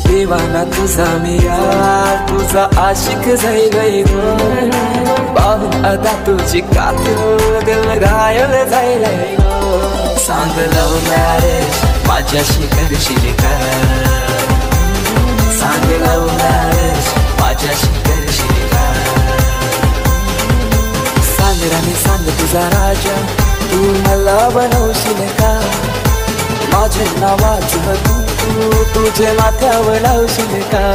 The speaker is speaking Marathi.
देवाना तुझा मी यार, तुझा आशिक जाईलय गो. पाहून आता तुझी कातूर दिल घायल जाईलय गो. सांग लव्ह मॅरेज माझ्याशी करशील का? सांग लव्ह मॅरेज माझ्याशी करशील का? सांग राणी सांग तुझा राजा, तू मला बनवशील का? माझे नावाचं तू तुझे माथ्यावर लावशील का?